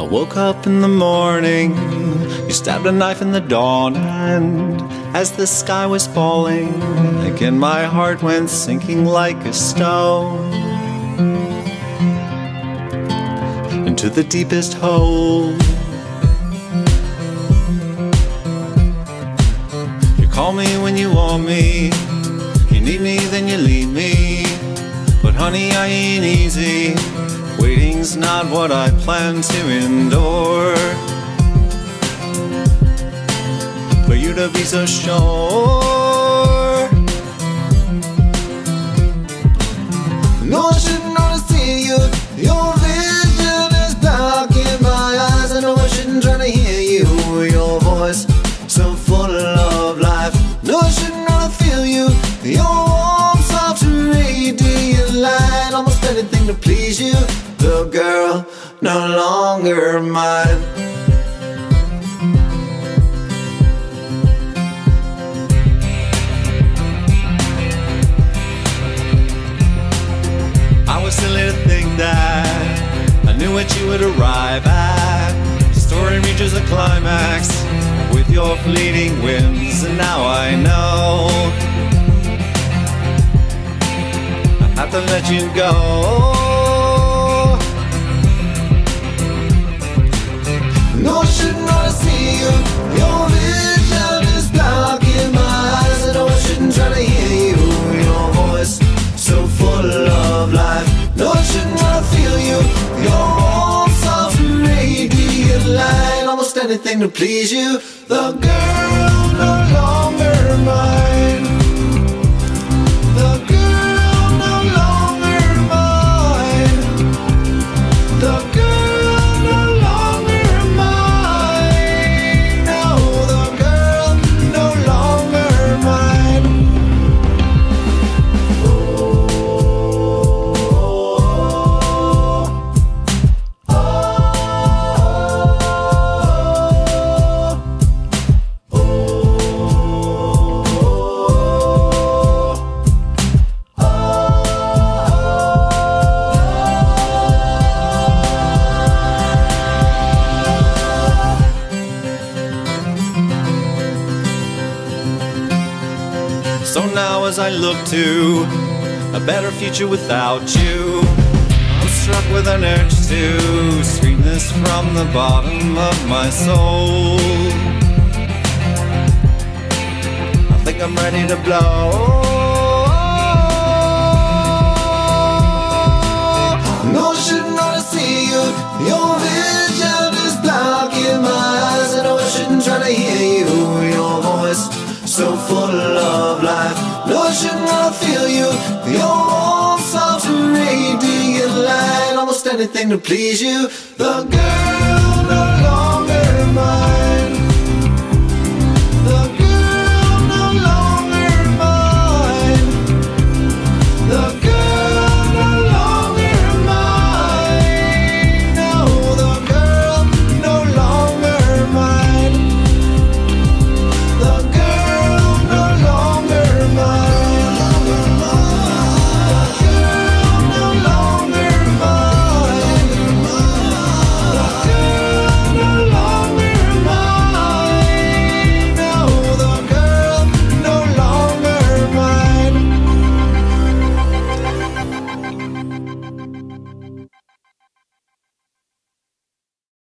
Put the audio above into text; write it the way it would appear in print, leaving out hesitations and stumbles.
I woke up in the morning, you stabbed a knife in the dawn, and as the sky was falling, again my heart went sinking like a stone into the deepest hole. You call me when you want me, you need me then you leave me, but honey I ain't easy. Waiting's not what I plan to endure. For you to be so sure. No, I shouldn't wanna see you. Your vision is blocking my eyes. I know I shouldn't try to hear you. Your voice so full of life. No, I shouldn't wanna feel you. Your warm, soft, radiant light. Almost anything to please you. The girl no longer mine. I was silly to think that I knew what you would arrive at. The story reaches a climax with your fleeting whims, and now I know I have to let you go. No, I shouldn't wanna see you. Your vision is blocking my eyes. I know I shouldn't try to hear you. Your voice so full of life. No, I shouldn't wanna feel you. Your warm, soft, radiant light. Almost anything to please you. The girl no longer mine. The girl no longer mine. The girl. So now as I look to a better future without you, I'm struck with an urge to scream this from the bottom of my soul. I think I'm ready to blow. No, I shouldn't wanna see you. Your vision is blocking my eyes. I know I shouldn't try to hear you. Your voice so full of life. No, I shouldn't wanna feel you. Your warm, soft, radiant light. Almost anything to please you. The girl